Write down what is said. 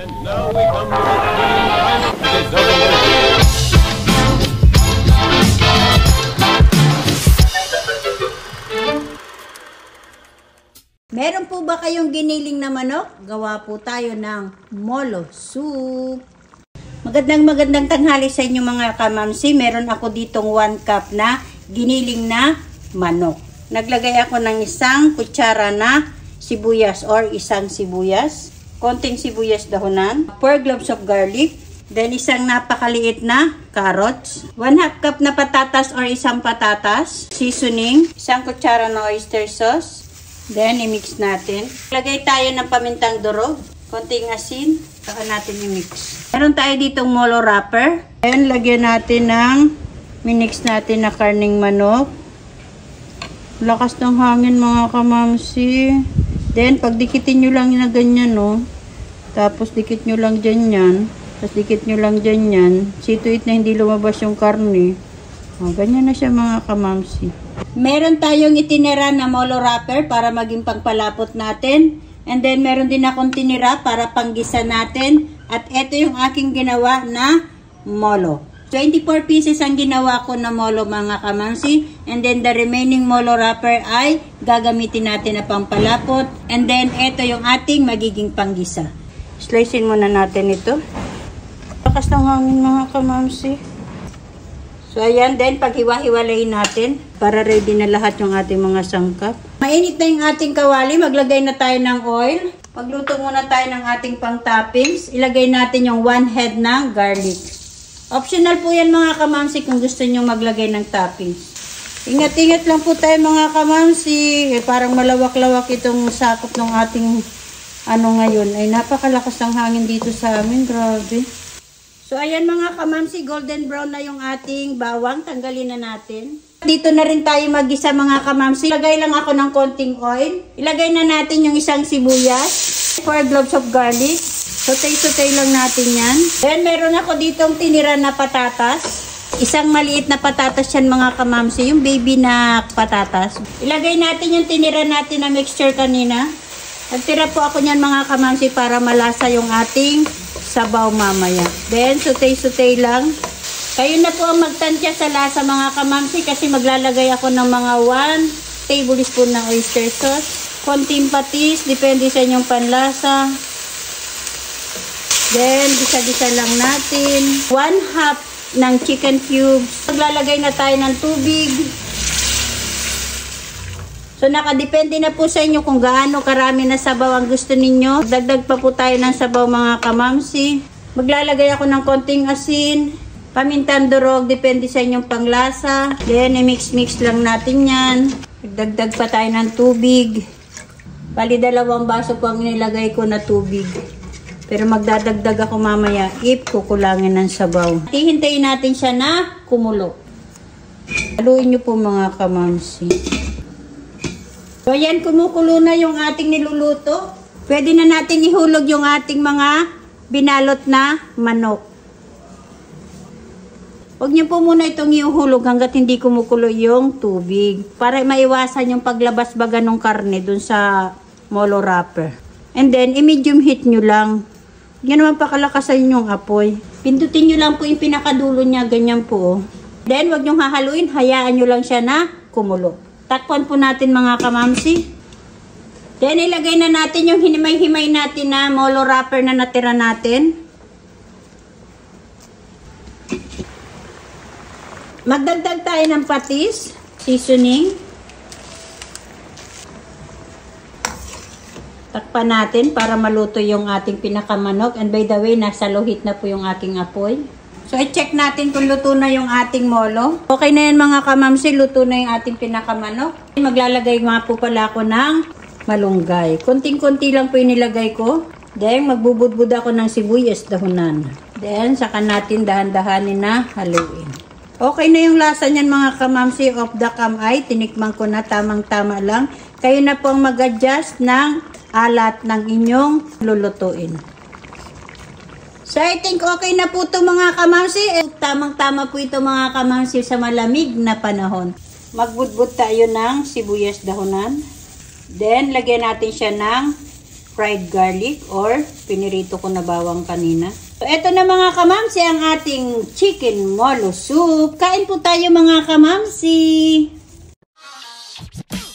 And now we come to the final deserving. Meron po ba kayong giniling na manok? Gawa po tayo ng molo soup. Magandang tanghali sa inyo mga kamamsi. Meron ako ditong 1 cup na giniling na manok. Naglagay ako ng isang kutsara na sibuyas or isang sibuyas. Konting sibuyas dahonan. 4 cloves of garlic. Then isang napakaliit na carrots. 1/2 cup na patatas or isang patatas. Seasoning. Isang kutsara na oyster sauce. Then, i-mix natin. Lagay tayo ng pamintang durog. Konting asin. Saka natin i-mix. Meron tayo ditong molo wrapper. Ayan, lagyan natin ng minix natin na karning manok. Lakas ng hangin mga kamamsi. Then, pagdikitin nyo lang na ganyan, no. Tapos, dikit nyo lang dyan yan. Tapos, dikit nyo lang dyan yan. See to it na hindi lumabas yung karne. O, ganyan na siya mga kamamsi. Meron tayong itinira na molo wrapper para maging pangpalapot natin. And then, meron din akong tinira para panggisa natin. At ito yung aking ginawa na molo. 24 pieces ang ginawa ko na molo mga kamamsi. And then, the remaining molo wrapper ay gagamitin natin na pangpalapot. And then, ito yung ating magiging panggisa. Slicein muna natin ito. Lakas ng hangin mga kamamsi. So, ayan. Then, paghiwa-hiwalayin natin para ready na lahat yung ating mga sangkap. Mainit na yung ating kawali. Maglagay na tayo ng oil. Magluto muna tayo ng ating pang-toppings. Ilagay natin yung 1 head ng garlic. Optional po yan mga kamamsi kung gusto nyo maglagay ng toppings. Ingat-ingat lang po tayo mga kamamsi. Parang malawak-lawak itong sakop ng ating ngayon. Ay, napakalakas ng hangin dito sa amin. Grabe. So, ayan mga kamamsi, golden brown na yung ating bawang. Tanggalin na natin. Dito na rin tayo mag-isa mga kamamsi. Ilagay lang ako ng konting oil. Ilagay na natin yung isang sibuyas. 4 cloves of garlic. Sotay-sotay lang natin yan. Then, meron ako ditong tinira na patatas. Isang maliit na patatas yan mga kamamsi. Yung baby na patatas. Ilagay natin yung tinira natin na mixture kanina. Nagtira po ako niyan mga kamamsi para malasa yung ating sabaw mamaya. Then, sutay-sutay lang. Kayo na po ang magtansya sa lasa mga kamamsi kasi maglalagay ako ng mga 1 tablespoon ng oyster sauce. Konting patis, depende sa inyong panlasa. Then, gisa-gisa lang natin. 1/2 ng chicken cubes. Maglalagay na tayo ng tubig. So, nakadepende na po sa inyo kung gaano karami na sabaw ang gusto ninyo. Dagdag pa po tayo ng sabaw mga kamamsi. Maglalagay ako ng konting asin, pamintang durog, depende sa inyong panglasa. Then, i-mix-mix lang natin yan. Dagdag pa tayo ng tubig. Bali, 2 baso po ang nilagay ko na tubig. Pero magdadagdag ako mamaya if kukulangin ng sabaw. Hihintayin natin siya na kumulo. Haluin nyo po mga kamamsi. So, ayan, kumukulo na yung ating niluluto. Pwede na natin ihulog yung ating mga binalot na manok. Huwag niyo po muna itong ihulog hanggat hindi kumukulo yung tubig. Para maiwasan yung paglabas baga ng karne dun sa molo wrapper. And then, i-medium heat nyo lang. Yan naman pakalakasan yung apoy. Pindutin nyo lang po yung pinakadulo niya. Ganyan po. Then, huwag nyo hahaluin. Hayaan nyo lang siya na kumulo. Takpan po natin mga kamamsi. Then, ilagay na natin yung hinimay-himay natin na molo wrapper na natira natin. Magdagdag tayo ng patis, seasoning. Takpan natin para maluto yung ating pinakamanok. And by the way, nasa low heat na po yung aking apoy. So, i-check natin kung luto na yung ating molo. Okay na yan mga kamamsi, luto na yung ating pinakamanok. Maglalagay nga po pala ako ng malunggay. Konting-konti lang po yung nilagay ko. Then, magbubudbud ako ng sibuyas dahonan. Then, saka natin dahan-dahanin na haluin. Okay na yung lasa niyan mga kamamsi. Off the cam ay tinikman ko na tamang-tama lang. Kayo na po ang mag-adjust ng alat ng inyong lulutuin. So, I think okay na po ito mga kamamsi. Tamang-tama po ito mga kamamsi sa malamig na panahon. Magbudbud tayo ng sibuyas dahonan. Then, lagyan natin siya ng fried garlic or pinirito ko na bawang kanina. So, eto na mga kamamsi ang ating chicken molo soup. Kain po tayo mga kamamsi!